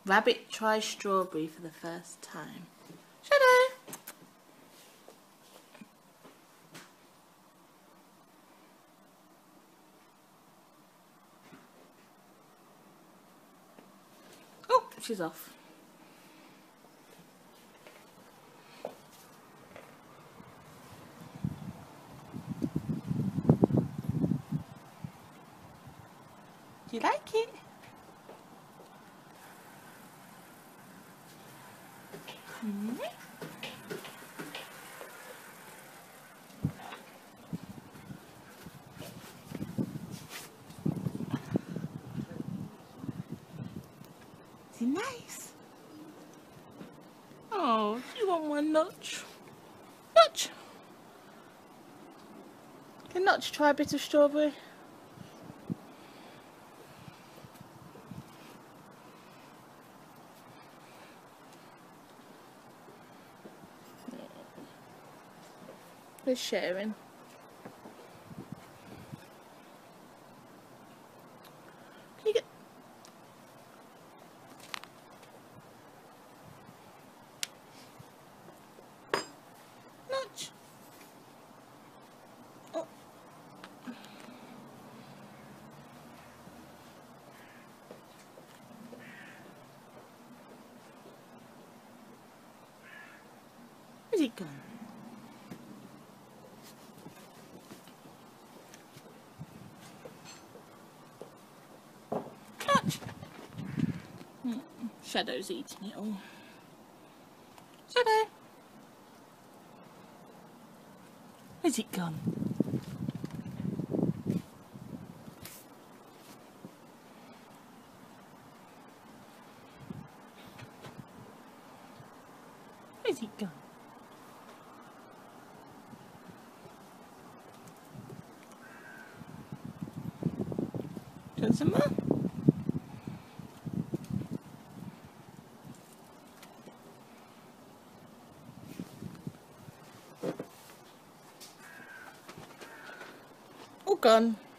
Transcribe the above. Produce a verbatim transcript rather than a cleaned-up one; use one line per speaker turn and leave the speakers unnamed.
Rabbit tries strawberry for the first time. Shadow! Oh, she's off. Do you like it? Mm-hmm. Is it nice? Oh, you want one, Notch? Notch! Can Notch try a bit of strawberry? We're sharing. Can you get... Notch? Oh. Where's it gone? Notch! Mm, Shadow's eating it all. Shadow! Where's it gone? Where's it gone? Do you want some more? All gone.